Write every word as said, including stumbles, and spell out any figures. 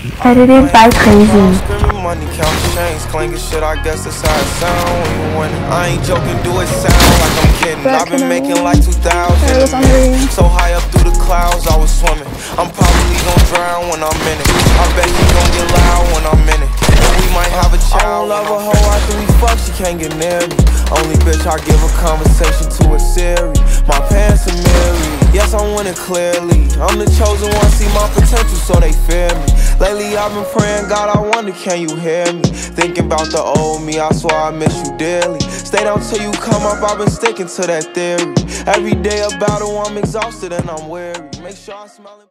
Edited by Crazy. Screaming money, count chains, clanking shit, I guess that's how it sound when you winning. I ain't joking, do it sound like I'm kidding. I've been making like two thousand so high up through the clouds, I was swimming. I'm probably gonna drown when I'm in it. I bet she gon' get loud when I'm in it. And we might have a child. I don't love a hoe after we fuck, she can't get near me. Only bitch I give a conversation to is Siri. My pants are mirrored, yes I'm winning clearly. I'm the chosen one, see my potential so they fear me. Lately I've been praying, God I wonder can you hear me? Thinking about the old me, I swear I miss you dearly. Stay down till you come up, I've been sticking to that theory. Every day a battle, I'm exhausted and I'm weary. Make sure I smile.